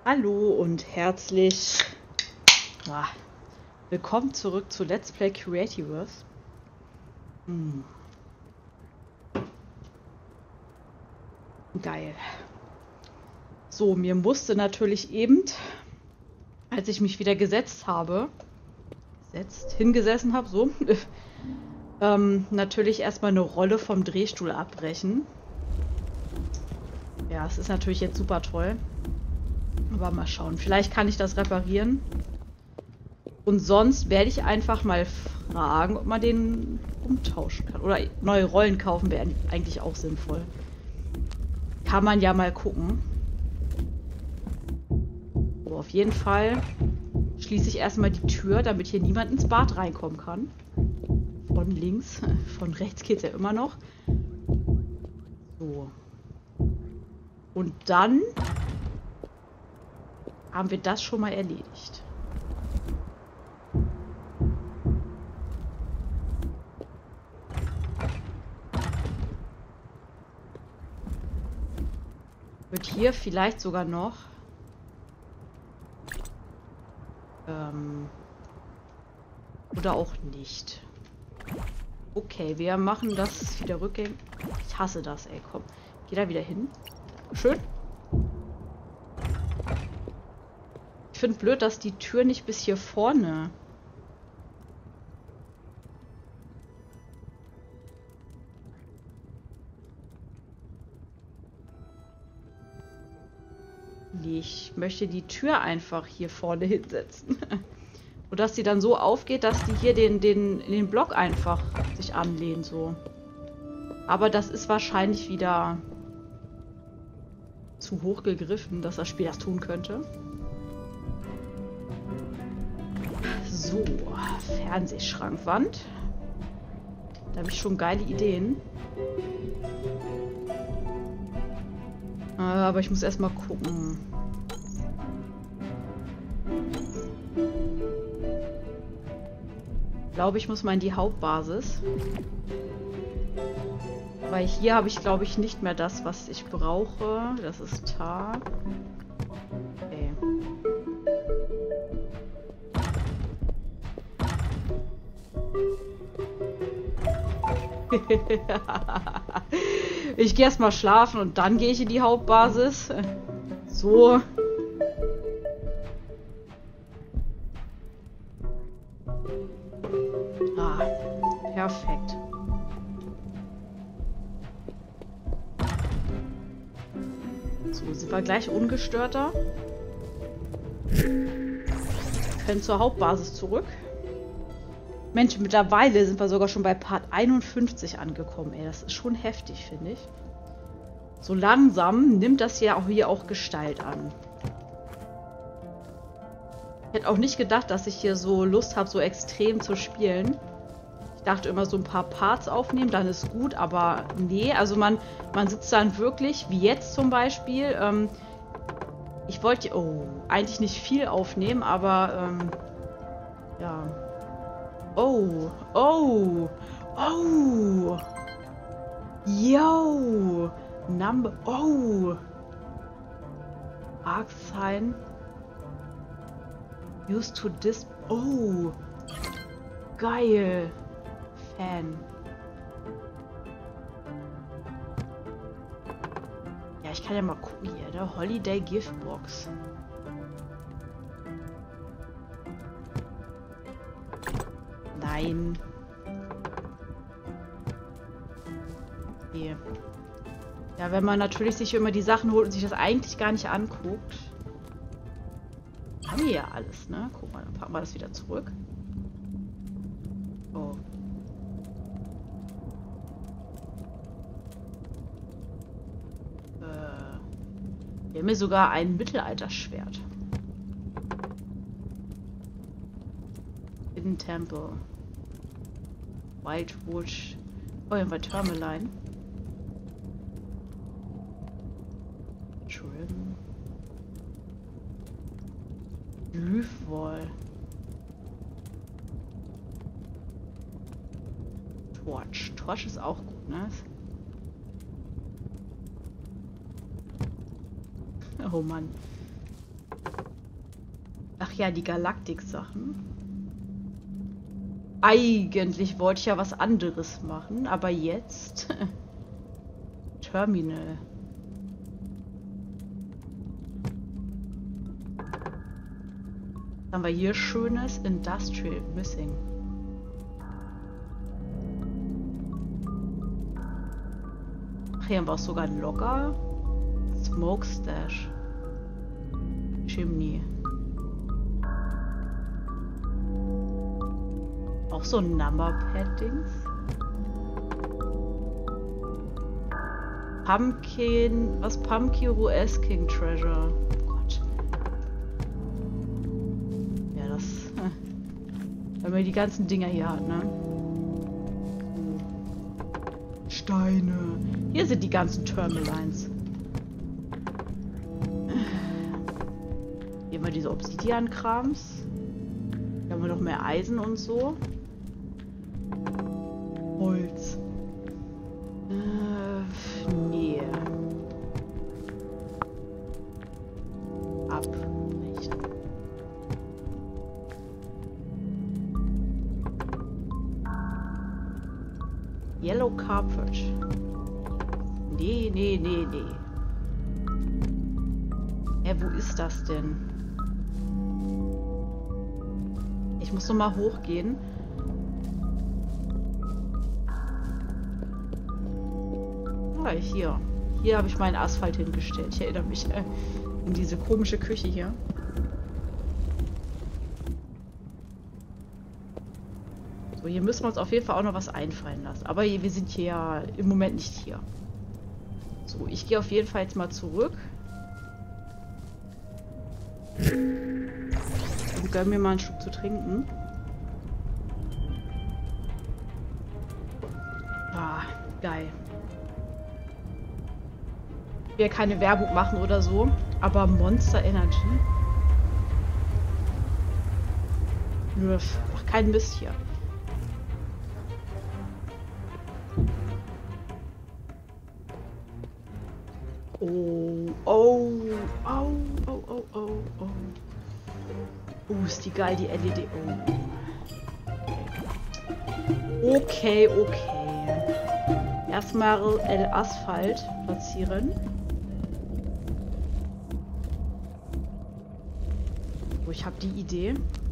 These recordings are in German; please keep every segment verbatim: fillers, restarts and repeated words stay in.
Hallo und herzlich ah, willkommen zurück zu Let's Play Creativerse. Hm. Geil. So, mir musste natürlich eben, als ich mich wieder gesetzt habe, gesetzt, hingesessen habe, so, ähm, natürlich erstmal eine Rolle vom Drehstuhl abbrechen. Ja, es ist natürlich jetzt super toll. Aber mal schauen. Vielleicht kann ich das reparieren. Und sonst werde ich einfach mal fragen, ob man den umtauschen kann. Oder neue Rollen kaufen wäre eigentlich auch sinnvoll. Kann man ja mal gucken. So, auf jeden Fall schließe ich erstmal die Tür, damit hier niemand ins Bad reinkommen kann. Von links. Von rechts geht es ja immer noch. So. Und dann haben wir das schon mal erledigt. Wird hier vielleicht sogar noch ähm, oder auch nicht. Okay, wir machen das wieder rückgängig. Ich hasse das, ey, komm. Geh da wieder hin. Schön. Ich finde blöd, dass die Tür nicht bis hier vorne. Nee, ich möchte die Tür einfach hier vorne hinsetzen. Und dass sie dann so aufgeht, dass die hier den, den, in den Block einfach sich anlehnt, so. Aber das ist wahrscheinlich wieder zu hoch gegriffen, dass das Spiel das tun könnte. So, Fernsehschrankwand. Da habe ich schon geile Ideen. Äh, aber ich muss erstmal gucken. Ich glaube, ich muss mal in die Hauptbasis. Weil hier habe ich, glaube ich, nicht mehr das, was ich brauche. Das ist Tag. Okay. Ich gehe erstmal schlafen und dann gehe ich in die Hauptbasis. So. Ah, perfekt. So, sind wir gleich ungestörter. Können zur Hauptbasis zurück. Mensch, mittlerweile sind wir sogar schon bei Part einundfünfzig angekommen. Ey, das ist schon heftig, finde ich. So langsam nimmt das ja auch hier auch Gestalt an. Ich hätte auch nicht gedacht, dass ich hier so Lust habe, so extrem zu spielen. Ich dachte immer, so ein paar Parts aufnehmen, dann ist gut, aber nee. Also man, man sitzt dann wirklich, wie jetzt zum Beispiel. Ähm, ich wollte, oh, eigentlich nicht viel aufnehmen, aber ähm, ja. Oh, oh, oh, yo, number, oh, Arc Sign, used to dis, oh, geil, Fan. Ja, ich kann ja mal gucken hier, ne, Holiday Gift Box. Nein. Okay. Ja, wenn man natürlich sich immer die Sachen holt und sich das eigentlich gar nicht anguckt. Haben wir ja alles, ne? Guck mal, dann packen wir das wieder zurück. Oh. Äh. Wir haben hier sogar ein Mittelalterschwert. Hidden Temple. Wildwood. Oh, hier haben wir Tourmaline. Trim. Glyphwall. Torch. Torch ist auch gut, ne? Oh Mann. ja, die Galaktik-Sachen. Eigentlich wollte ich ja was anderes machen, aber jetzt... Terminal. Was haben wir hier Schönes? Industrial Missing. Ach, hier haben wir auch sogar einen Logger. Smokestash. Chimney. Auch so ein Numberpad-Dings. Pumpkin. Was? Pumpkin U S King Treasure. Oh Gott. Ja, das. Wenn man die ganzen Dinger hier hat, ne? Steine. Hier sind die ganzen Terminals. Hier haben wir diese Obsidian-Krams. Hier haben wir noch mehr Eisen und so. Holz. Äh, nee. Abbrechen. Yellow Carpet. Nee, nee, nee, nee. Hä, wo ist das denn? Ich muss noch mal hochgehen. Ah, hier. Hier habe ich meinen Asphalt hingestellt. Ich erinnere mich äh, in diese komische Küche hier. So, hier müssen wir uns auf jeden Fall auch noch was einfallen lassen. Aber wir sind hier ja im Moment nicht hier. So, ich gehe auf jeden Fall jetzt mal zurück. Und gönn mir mal einen Schluck zu trinken. Ah, geil. Ich will ja keine Werbung machen oder so, aber Monster Energy. Nö, mach keinen Mist hier. Oh, oh, oh, oh, oh, oh, oh. Uh, ist die geil, die L E D. Oh. Okay, okay. Erstmal L Asphalt platzieren. Oh, ich habe die Idee.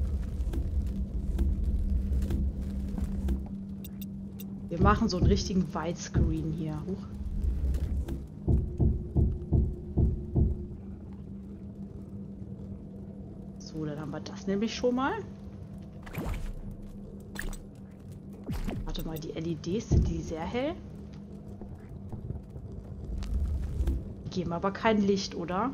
Wir machen so einen richtigen Widescreen hier. Huch. So, dann haben wir das nämlich schon mal. Warte mal, die L E Ds, sind die sehr hell? Die geben aber kein Licht, oder?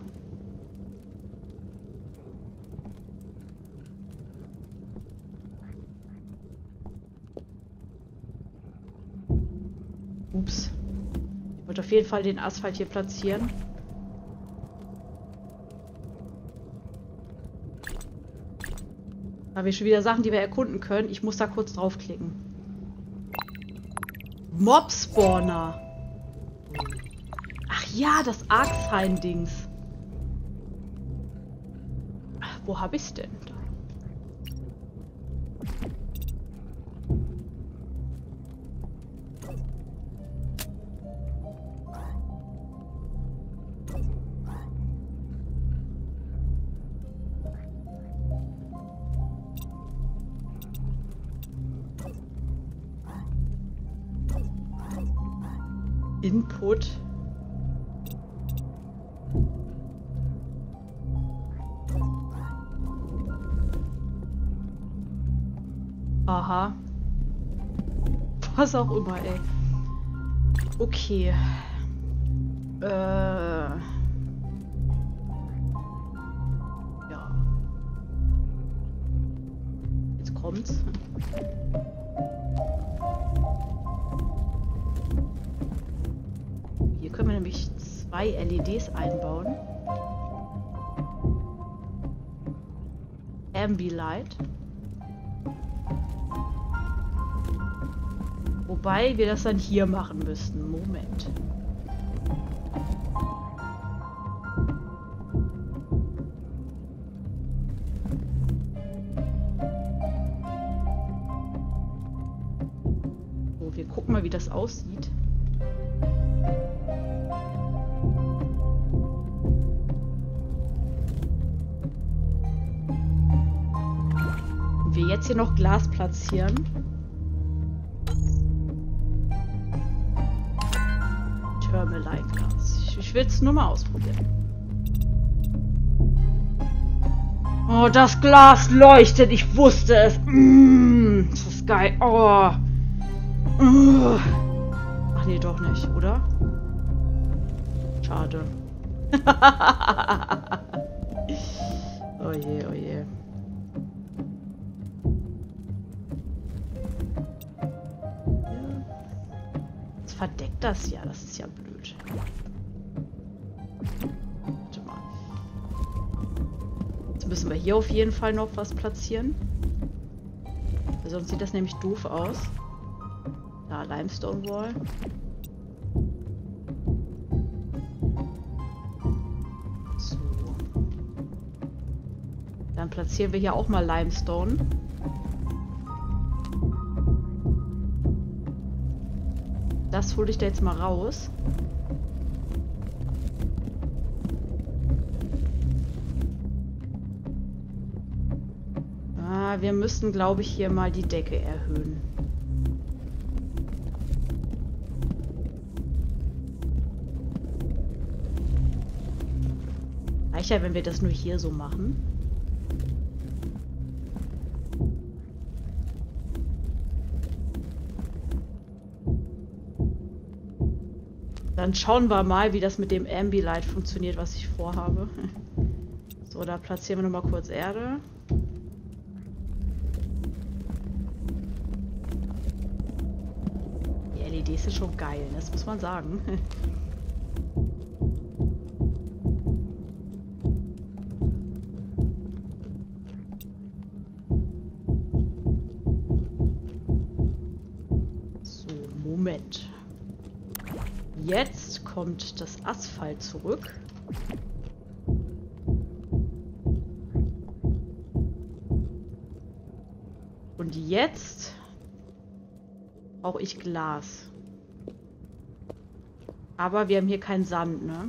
Ups. Ich wollte auf jeden Fall den Asphalt hier platzieren. Da haben wir schon wieder Sachen, die wir erkunden können. Ich muss da kurz draufklicken. Mob-Spawner. Ach ja, das Arxheim-Dings. Wo habe ich's denn? Da. Input. Aha. Was auch immer, ey. Okay. Äh. Ja. Jetzt kommt's. Hier können wir nämlich zwei L E Ds einbauen. Ambilight. Wobei wir das dann hier machen müssten. Moment. gucken mal, wie das aussieht. Wir jetzt hier noch Glas platzieren. Thermalite-Glas. Ich, ich will es nur mal ausprobieren. Oh, das Glas leuchtet. Ich wusste es. Mm, das ist geil. Oh. Uh. Ach nee, doch nicht, oder? Schade. Oh je, oh je. Jetzt verdeckt das ja. Das ist ja blöd. Warte mal. Jetzt müssen wir hier auf jeden Fall noch was platzieren. Sonst sieht das nämlich doof aus. Da, Limestone Wall. So. Dann platzieren wir hier auch mal Limestone. Das hole ich da jetzt mal raus. Ah, wir müssen, glaube ich, hier mal die Decke erhöhen. Reicht ja, wenn wir das nur hier so machen. Dann schauen wir mal, wie das mit dem Ambilight funktioniert, was ich vorhabe. So, da platzieren wir nochmal kurz Erde. Die L E Ds sind schon geil, das muss man sagen. So, Moment. Jetzt kommt das Asphalt zurück. Und jetzt brauche ich Glas. Aber wir haben hier keinen Sand, ne?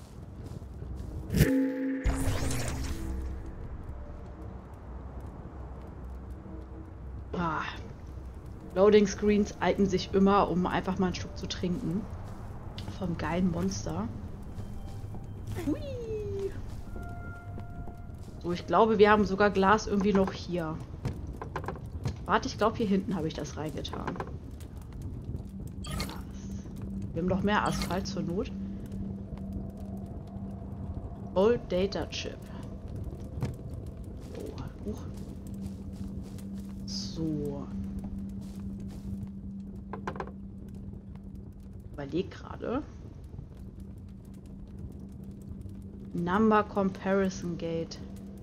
Ah. Loading Screens eignen sich immer, um einfach mal einen Schluck zu trinken. Vom geilen Monster. Hui. So, ich glaube, wir haben sogar Glas irgendwie noch hier. Warte, ich glaube, hier hinten habe ich das reingetan. Wir haben noch mehr Asphalt zur Not. Old Data Chip. Oh, uh. So. Überleg gerade. Number Comparison Gate.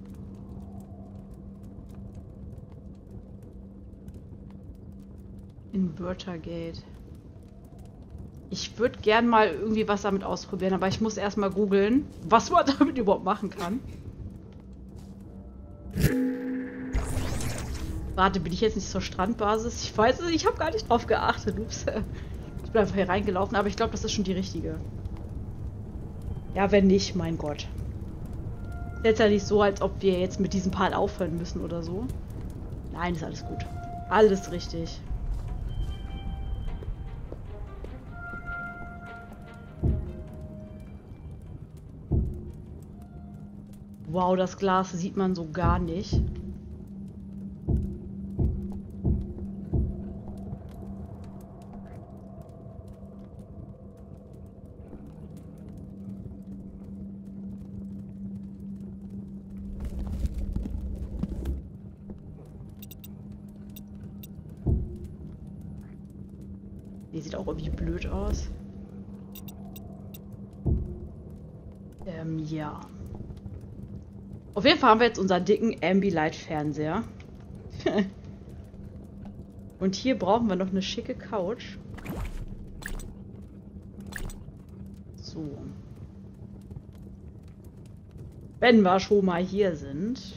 Inverter Gate. Ich würde gern mal irgendwie was damit ausprobieren, aber ich muss erstmal googeln, was man damit überhaupt machen kann. Warte, bin ich jetzt nicht zur Strandbasis? Ich weiß es, ich habe gar nicht drauf geachtet. Ups. Ich bin einfach hier reingelaufen, aber ich glaube, das ist schon die richtige. Ja, wenn nicht, mein Gott. Ist jetzt ja nicht so, als ob wir jetzt mit diesem Part aufhören müssen oder so. Nein, ist alles gut. Alles richtig. Wow, das Glas sieht man so gar nicht. Die sieht auch irgendwie blöd aus. Ähm, ja. Auf jeden Fall haben wir jetzt unseren dicken Ambilight-Fernseher. Und hier brauchen wir noch eine schicke Couch. So. Wenn wir schon mal hier sind.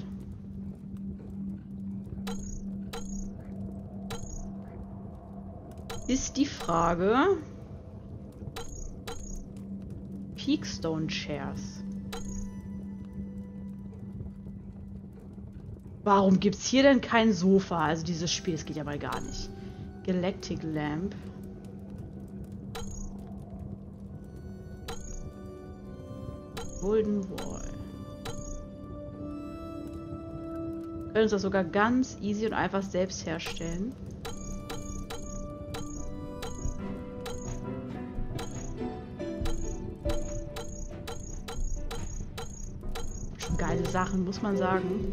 ist die Frage... Peakstone Chairs. Warum gibt es hier denn kein Sofa? Also dieses Spiel, das geht ja mal gar nicht. Galactic Lamp. Golden Wall. Wir können uns das sogar ganz easy und einfach selbst herstellen. Schon geile Sachen, muss man sagen.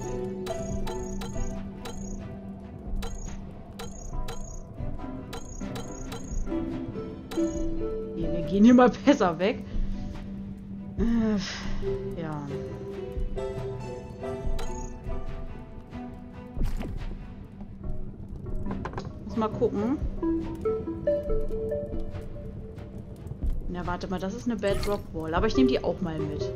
Okay, wir gehen hier mal besser weg. Äh, ja. Muss mal gucken. Na, warte mal, das ist eine Bedrock Wall. Aber ich nehme die auch mal mit.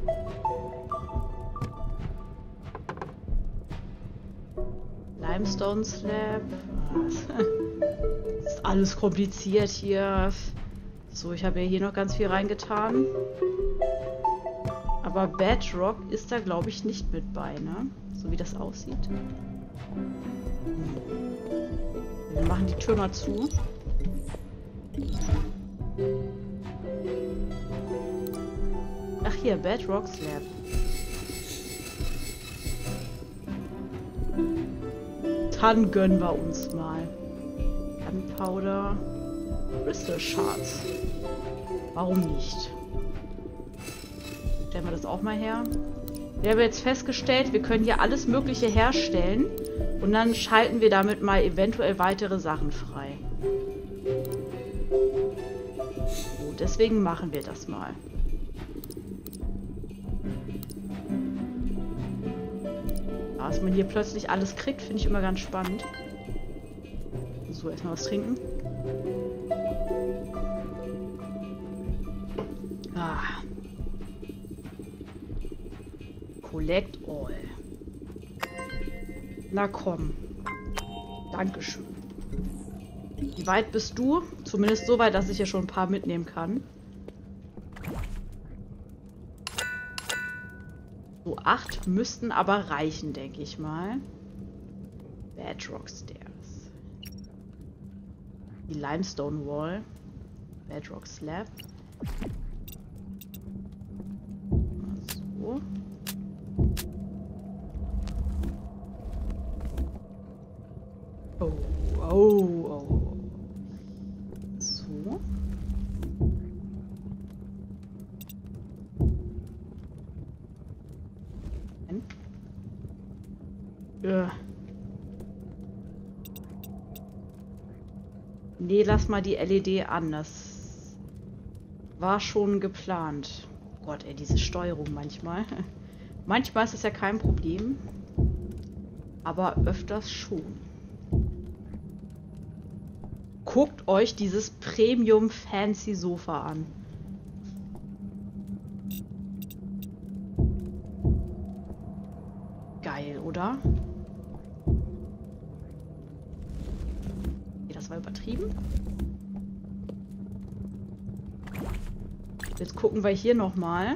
Limestone Slab. Das ist alles kompliziert hier. So, ich habe ja hier noch ganz viel reingetan. Aber Bedrock ist da, glaube ich, nicht mit bei, ne? So wie das aussieht. Wir machen die Tür mal zu. Ach hier, Bedrock Slab. Dann gönnen wir uns mal. Gunpowder. Crystal Shards. Warum nicht? Stellen wir das auch mal her. Wir haben jetzt festgestellt, wir können hier alles Mögliche herstellen. Und dann schalten wir damit mal eventuell weitere Sachen frei. So, deswegen machen wir das mal. Was man hier plötzlich alles kriegt, finde ich immer ganz spannend. So, erstmal was trinken. Ah. Collect all. Na komm. Dankeschön. Wie weit bist du? Zumindest so weit, dass ich ja schon ein paar mitnehmen kann. So, acht müssten aber reichen, denke ich mal. Bedrock Stairs. Die Limestone Wall. Bedrock Slab. So. Oh, oh, oh. So. Äh. Nee, lass mal die L E D an. Das war schon geplant. Oh Gott, ey, diese Steuerung manchmal. Manchmal ist es ja kein Problem. Aber öfters schon. Guckt euch dieses Premium Fancy Sofa an. Geil, oder? Okay, das war übertrieben. Jetzt gucken wir hier nochmal.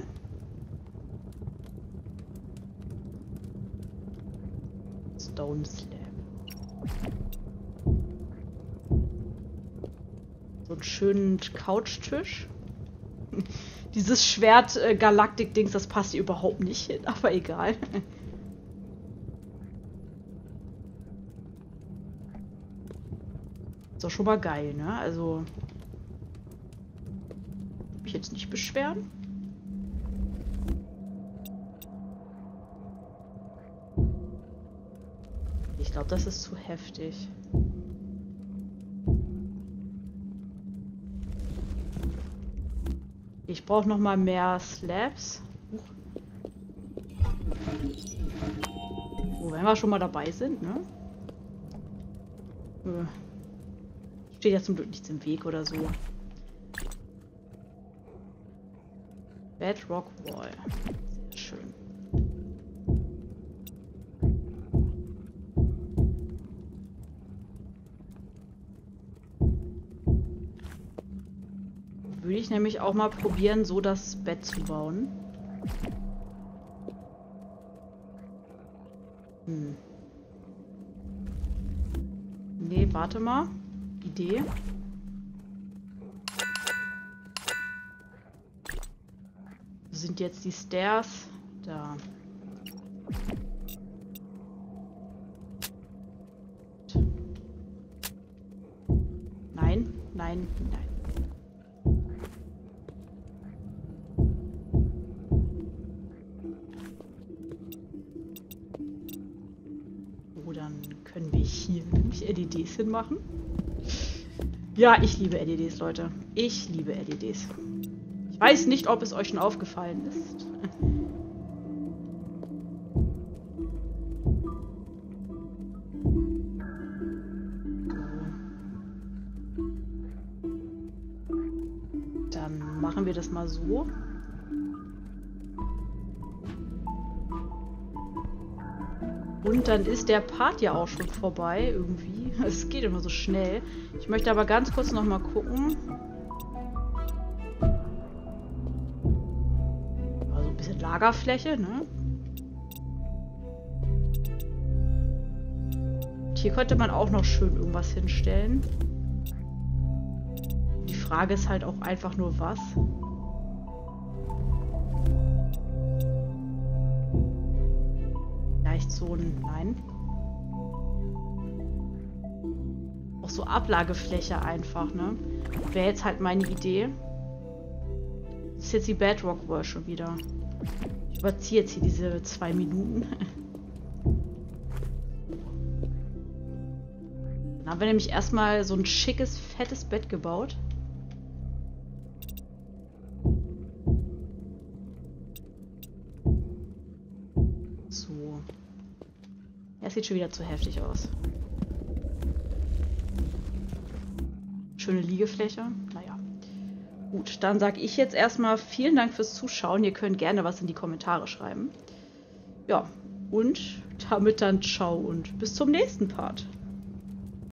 Stone Slab. So einen schönen Couchtisch. Dieses Schwert-Galaktik-Dings, das passt hier überhaupt nicht hin, aber egal. Ist doch schon mal geil, ne? Also. Mich jetzt nicht beschweren. Ich glaube, das ist zu heftig. Ich brauche noch mal mehr Slabs. Oh, wenn wir schon mal dabei sind, ne? Äh. Steht ja zum Glück nichts im Weg oder so. Bedrock Wall. Sehr schön. ich nämlich auch mal probieren, so das Bett zu bauen. Hm. Nee, warte mal. Idee. Wo sind jetzt die Stairs? Da. Nein, nein, nein. Oh, dann können wir hier nämlich L E Ds hinmachen. Ja, ich liebe L E Ds, Leute. Ich liebe L E Ds. Ich weiß nicht, ob es euch schon aufgefallen ist. Dann machen wir das mal so. Und dann ist der Part ja auch schon vorbei, irgendwie. Es geht immer so schnell. Ich möchte aber ganz kurz noch mal gucken. Also ein bisschen Lagerfläche, ne? Und hier könnte man auch noch schön irgendwas hinstellen. Die Frage ist halt auch einfach nur, was. Vielleicht so ein... Nein. Auch so Ablagefläche einfach, ne? Wäre jetzt halt meine Idee. Das ist jetzt die Bedrock World schon wieder. Ich überziehe jetzt hier diese zwei Minuten. Dann haben wir nämlich erstmal so ein schickes, fettes Bett gebaut. So. Ja, sieht schon wieder zu heftig aus. Schöne Liegefläche. Naja. Gut, dann sage ich jetzt erstmal vielen Dank fürs Zuschauen. Ihr könnt gerne was in die Kommentare schreiben. Ja, und damit dann ciao und bis zum nächsten Part.